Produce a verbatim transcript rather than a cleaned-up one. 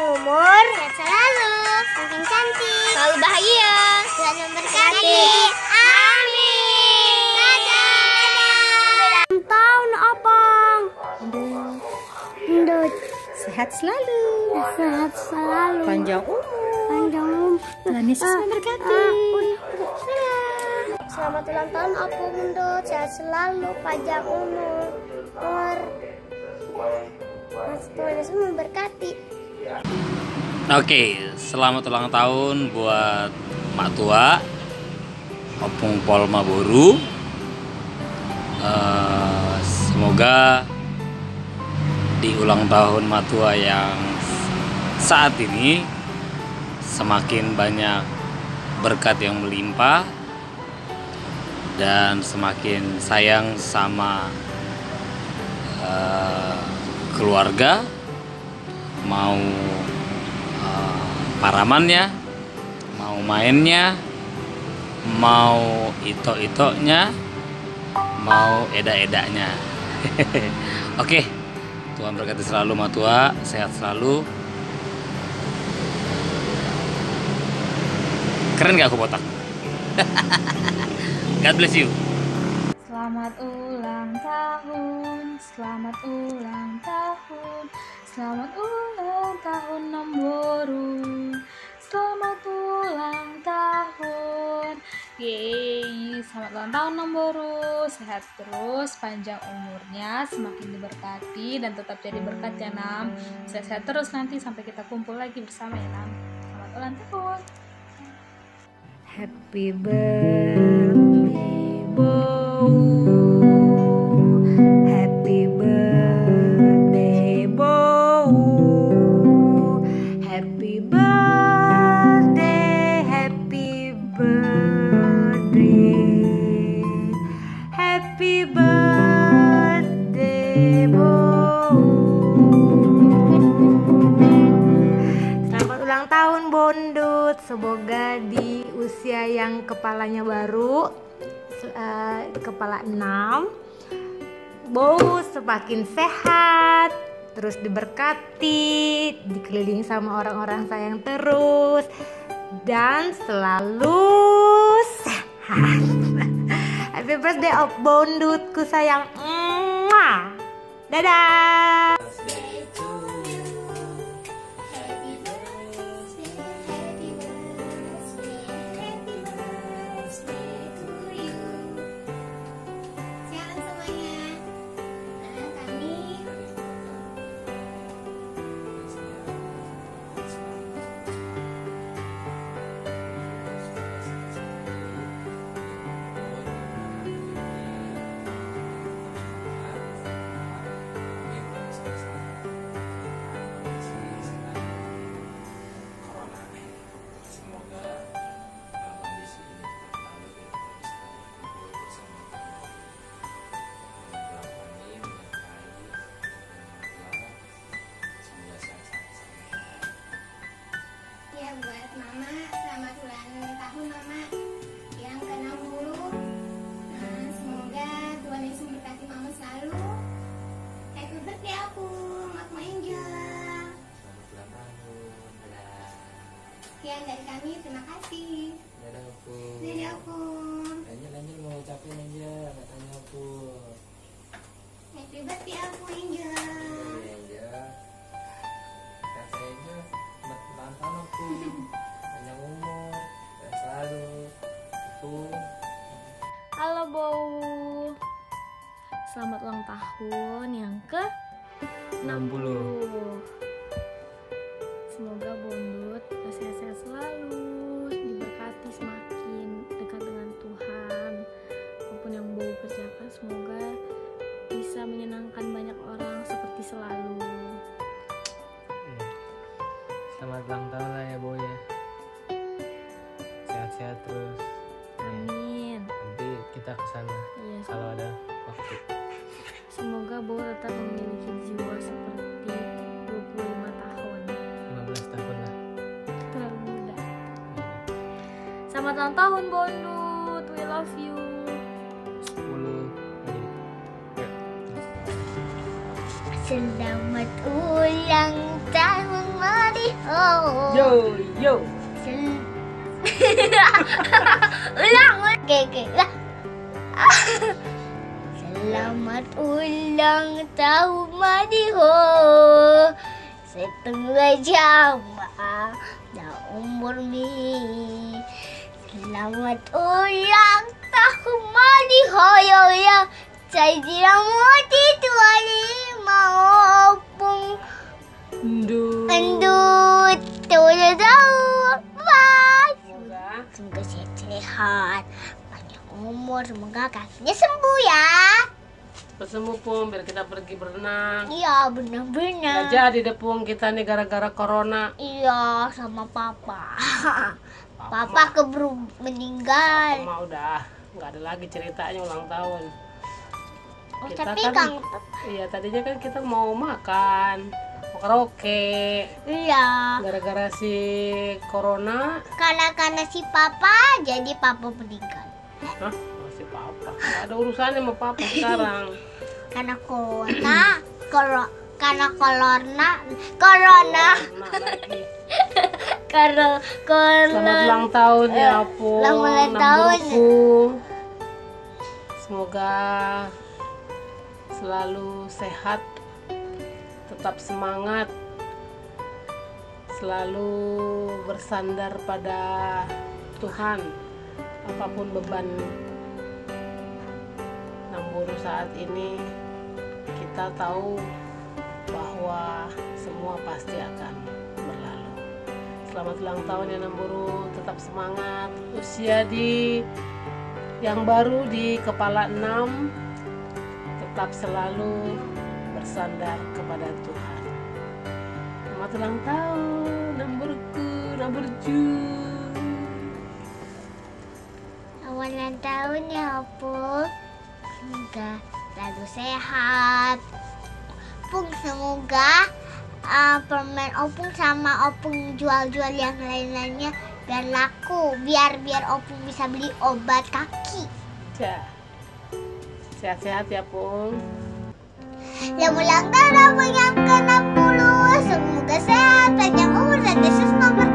panjang umur, sehat selalu, makin cantik, selalu bahagia, Tuhan memberkati. Amin. Dadah. Ulang tahun Opong. Ndut. Sehat selalu. Sehat selalu. Panjang umur. Panjang umur. Tuhan Yesus memberkati. Selamat ulang tahun Opung Ndut. Sehat selalu, panjang umur. Umur. Tuhan Yesus memberkati. Oke, selamat ulang tahun buat Mak Tua, Opung Polma Boru. Uh, semoga di ulang tahun Mak Tua yang saat ini semakin banyak berkat yang melimpah dan semakin sayang sama uh, keluarga, mau uh, paramannya, mau mainnya, mau ito-itonya, mau eda-edanya. Oke, Tuhan berkati selalu Mak Tua, sehat selalu. Keren gak aku botak? God bless you. Selamat ulang tahun, selamat ulang tahun, selamat ulang tahun Namboru, selamat ulang tahun. Yeay, selamat ulang tahun Namboru, sehat terus, panjang umurnya, semakin diberkati dan tetap jadi berkat ya Nam. Sehat-sehat terus nanti sampai kita kumpul lagi bersama ya Nam. Selamat ulang tahun. Happy birthday, Bow. Happy birthday, Bow. Happy birthday, happy birthday. Happy birthday, Bow. Selamat ulang tahun Bondut. Semoga di usia yang kepalanya baru, uh, kepala enam, Bow semakin sehat, terus diberkati, dikelilingi sama orang-orang sayang terus, dan selalu sehat. Happy birthday of Bondutku sayang. Mwah. Dadah. Buat Mama, selamat ulang tahun Mama yang ke enam puluh. Nah, semoga Tuhan Yesus memberkati Mama selalu. Happy birthday aku, Mak Angel. Selamat ulang tahun. Dadah. Sekian dari kami, terima kasih. Dadah aku. Dadah aku. Angel, Angel mau ucapin Angel, katanya aku. Happy birthday aku Angel. Angel. Kata Angel, selamat ulang tahun aku. Panjang umur, dan selalu. Aku. Halo Bow, selamat ulang tahun yang ke enam puluh. Semoga Bondut sehat-sehat selalu, diberkati semakin dekat dengan Tuhan. Apapun yang Bow kerjakan semoga bisa menyenangkan banyak orang seperti selalu. Selamat ulang tahun lah ya Boy ya. Sehat-sehat terus. Amin. Nanti kita kesana Iya, kalau ada waktu. semoga Bow tetap memiliki jiwa seperti dua puluh lima tahun. lima belas tahun lah. Terlalu muda. Iya. Selamat ulang tahun Bondut, we love you. sepuluh. Ayo. Selamat ulang tahun Mari Yo yo. Ulang, oke oke. Lah. Selamat ulang tahun Madiho. Setengah jam dah umur mi. Selamat ulang tahun Madiho yo ya. Saya mati tuani mau pun Ndut. endut tujuh tahun. Bye. Semoga Semoga sehat-sehat, panjang umur, semoga kakinya sembuh ya. cepat sembuh Pung, biar kita pergi berenang. Iya, Nggak benar-benar. jadi deh Pung kita nih gara-gara corona. Iya, sama papa. Papa keburu meninggal. Mama udah nggak ada lagi ceritanya ulang tahun. Oh, Kita tapi kan- Kang, Iya tadinya kan kita mau makan, mau karaoke. iya. Gara-gara si corona, Karena karena si papa, jadi papa meninggal. hah? Masih papa. Nggak ada urusannya sama papa sekarang. Karena corona, koro, karena corona, corona, Corona lagi. karena Selamat corona. ulang tahun ya Pung. Selamat ulang Nam tahun. Buruku. Semoga selalu sehat, tetap semangat, selalu bersandar pada Tuhan apapun beban Namburu saat ini. Kita tahu bahwa semua pasti akan berlalu. Selamat ulang tahun ya Namburu, tetap semangat. Usia di yang baru di kepala enam, tetap selalu bersandar kepada Tuhan. Selamat ulang tahun Namburku, Namburju. Ulang tahun ya Pung. Semoga selalu sehat. Pung, semoga uh, permen Opung sama Opung jual-jual yang lain-lainnya biar laku, biar biar Opung bisa beli obat kaki. Ya. Sehat-sehat ya Pung. Yang ulang tahun Opung yang ke enam puluh. Semoga sehat, panjang umur dan Yesus nomor